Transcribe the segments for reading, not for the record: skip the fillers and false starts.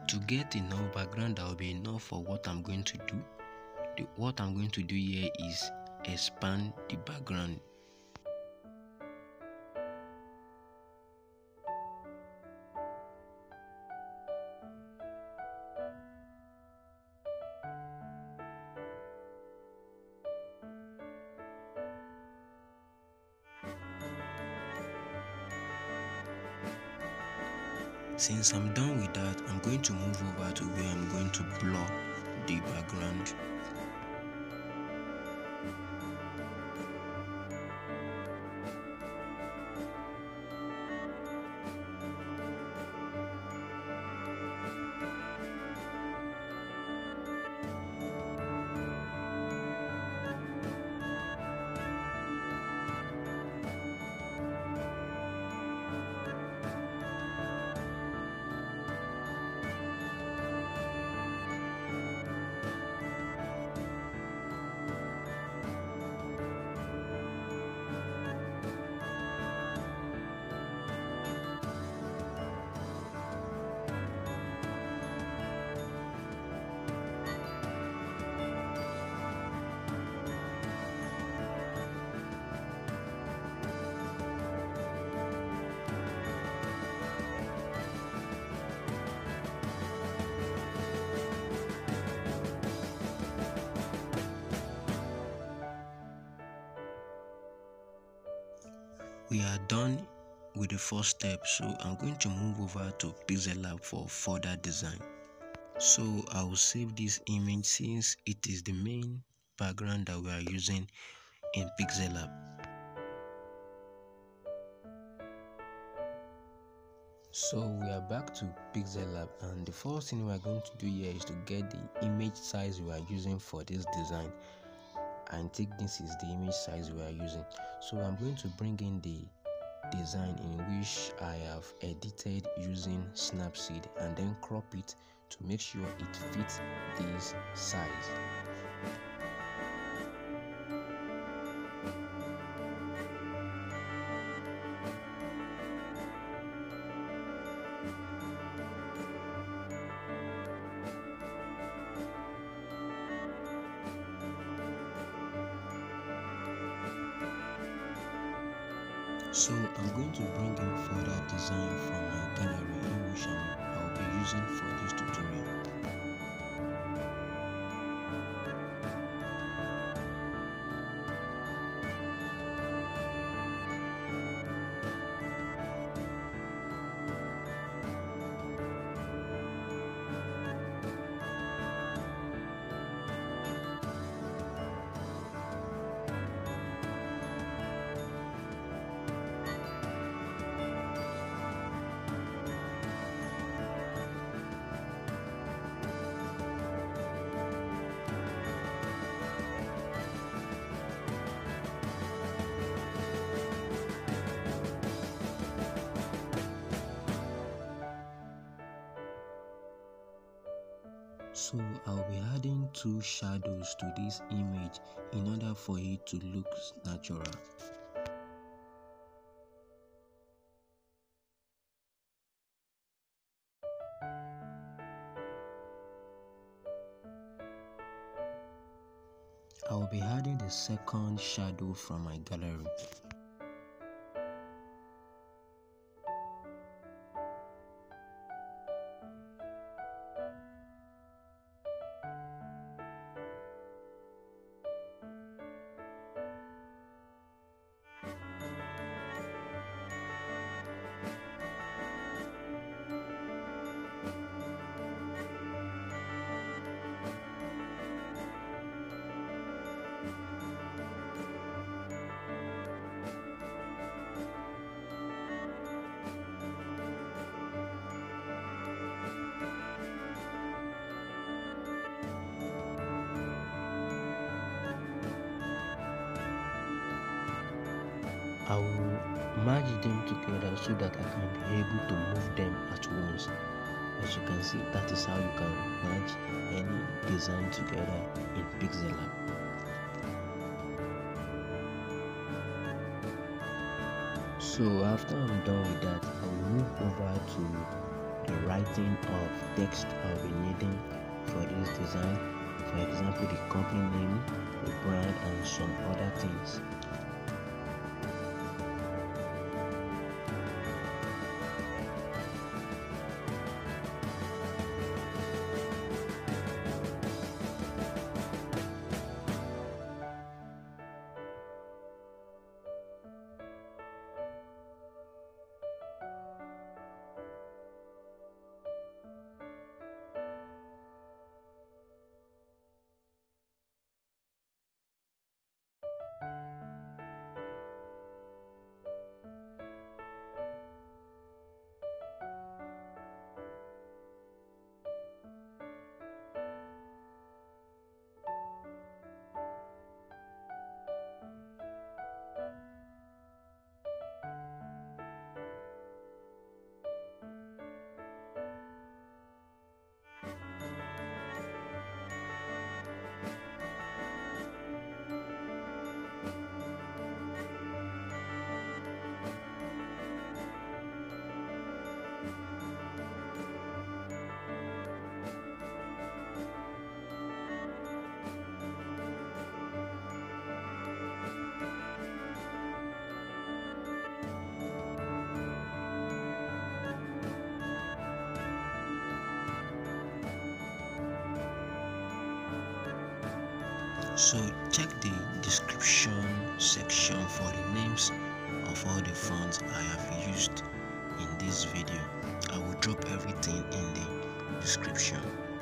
To get enough background that will be enough for what I'm going to do, what I'm going to do here is expand the background. Since I'm done with that, I'm going to move over to where I'm going to blur the background. We are done with the first step, so I'm going to move over to Pixellab for further design. So I will save this image since it is the main background that we are using in Pixellab. So we are back to Pixellab, and the first thing we are going to do here is to get the image size we are using for this design. I think this is the image size we are using. So I'm going to bring in the design in which I have edited using Snapseed and then crop it to make sure it fits this size. So I'm going to bring in further design from my gallery in which I'll be using for this tutorial. So I'll be adding 2 shadows to this image in order for it to look natural. I'll be adding the second shadow from my gallery. I will merge them together so that I can be able to move them at once. As you can see, that is how you can merge any design together in Pixellab. So after I'm done with that, I will move over to the writing of text I'll be needing for this design. For example, the company name, the brand, and some other things. So check the description section for the names of all the fonts I have used in this video. I will drop everything in the description.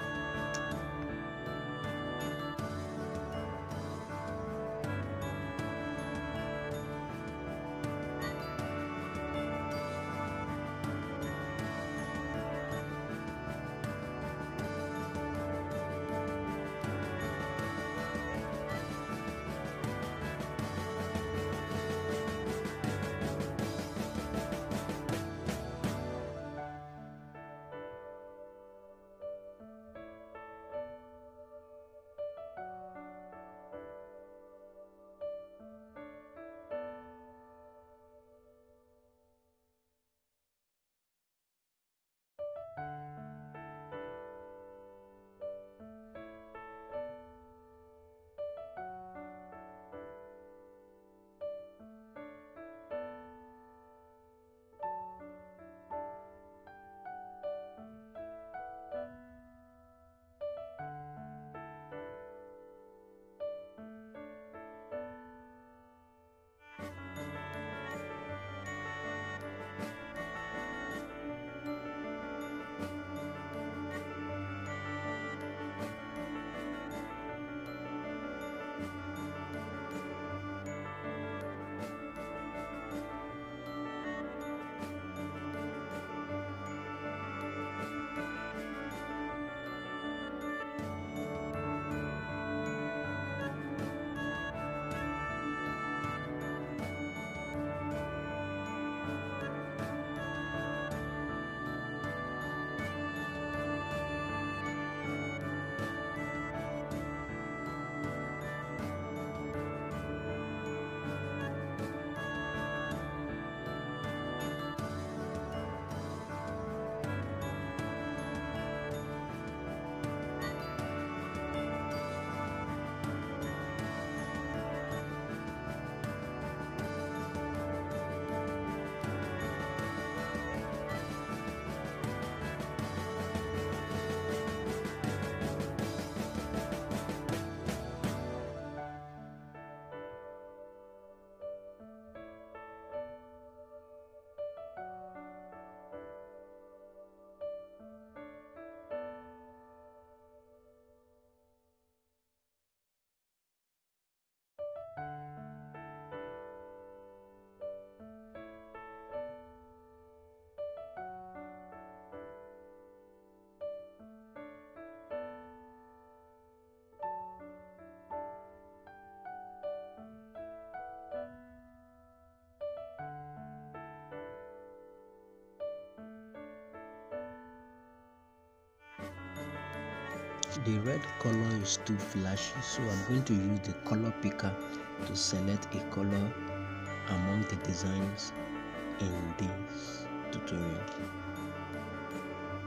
The red color is too flashy, so I'm going to use the color picker to select a color among the designs in this tutorial.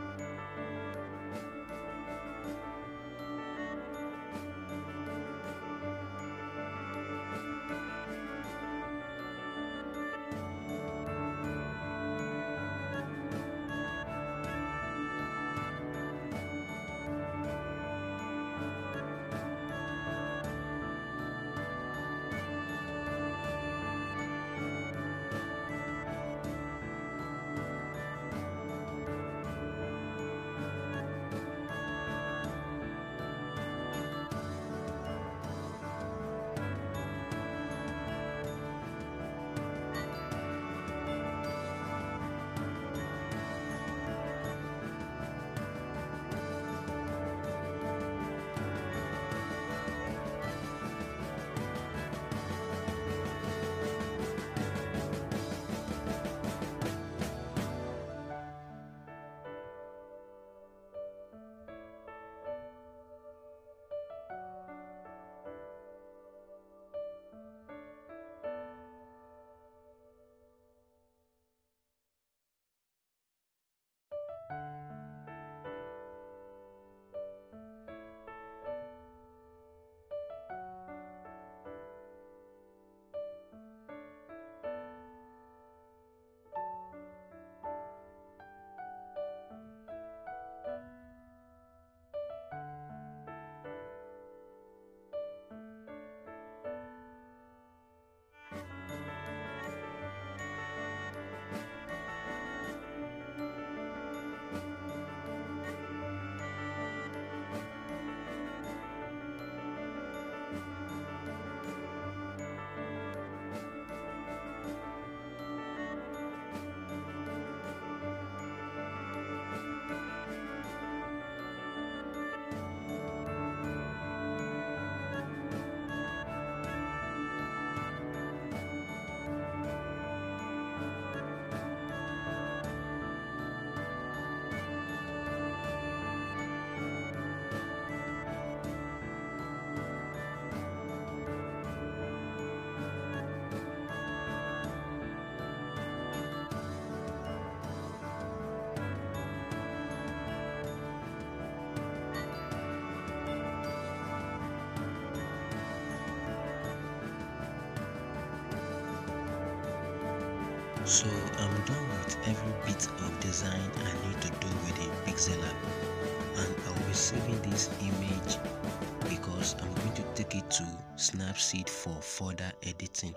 So I'm done with every bit of design I need to do with the Pixellab, and I'll be saving this image because I'm going to take it to Snapseed for further editing.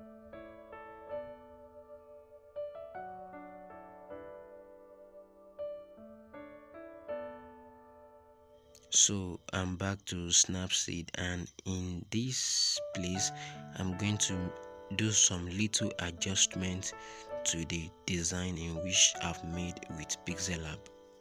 So I'm back to Snapseed, and in this place I'm going to do some little adjustments to the design in which I've made with Pixellab.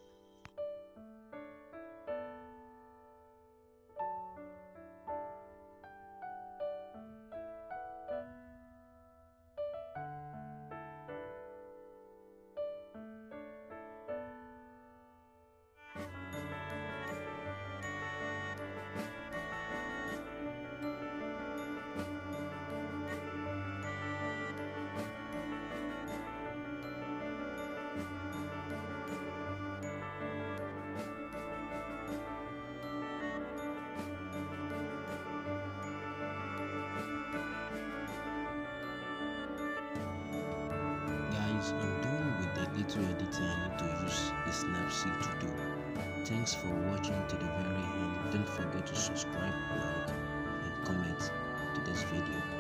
Guys, I'm done with the little editing I need to use the Snapseed to do. Thanks for watching to the very end. Don't forget to subscribe, like, and comment to this video.